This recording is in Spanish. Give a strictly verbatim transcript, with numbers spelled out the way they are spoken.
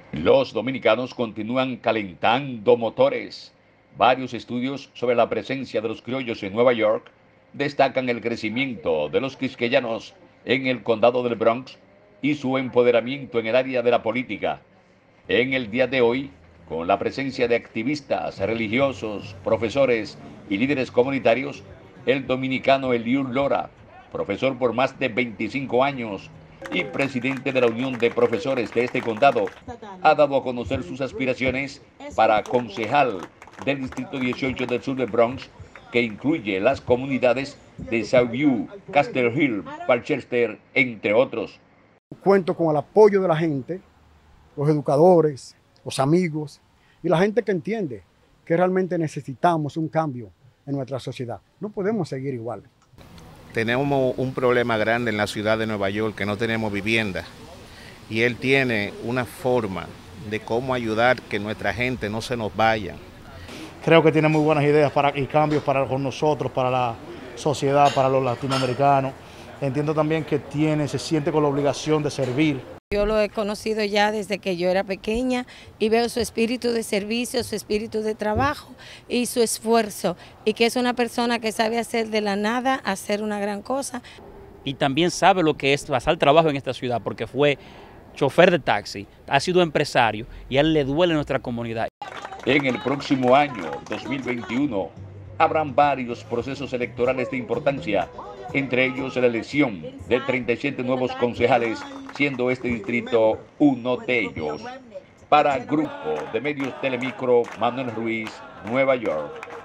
Los dominicanos continúan calentando motores. Varios estudios sobre la presencia de los criollos en Nueva York destacan el crecimiento de los quisqueyanos en el condado del Bronx y su empoderamiento en el área de la política. En el día de hoy, con la presencia de activistas, religiosos, profesores y líderes comunitarios, el dominicano Eliud Lora, profesor por más de veinticinco años y presidente de la Unión de Profesores de este condado, ha dado a conocer sus aspiraciones para concejal del Distrito dieciocho del sur del Bronx, que incluye las comunidades de Southview, Castle Hill, Palchester, entre otros. Cuento con el apoyo de la gente, los educadores, los amigos y la gente que entiende que realmente necesitamos un cambio en nuestra sociedad. No podemos seguir igual. Tenemos un problema grande en la ciudad de Nueva York, que no tenemos vivienda, y él tiene una forma de cómo ayudar que nuestra gente no se nos vaya. Creo que tiene muy buenas ideas para, y cambios para con nosotros, para la sociedad, para los latinoamericanos. Entiendo también que tiene, se siente con la obligación de servir. Yo lo he conocido ya desde que yo era pequeña y veo su espíritu de servicio, su espíritu de trabajo y su esfuerzo, y que es una persona que sabe hacer de la nada, hacer una gran cosa. Y también sabe lo que es pasar trabajo en esta ciudad, porque fue chofer de taxi, ha sido empresario y a él le duele nuestra comunidad. En el próximo año, dos mil veintiuno, habrán varios procesos electorales de importancia, entre ellos la elección de treinta y siete nuevos concejales, siendo este distrito uno de ellos. Para Grupo de Medios Telemicro, Manuel Ruiz, Nueva York.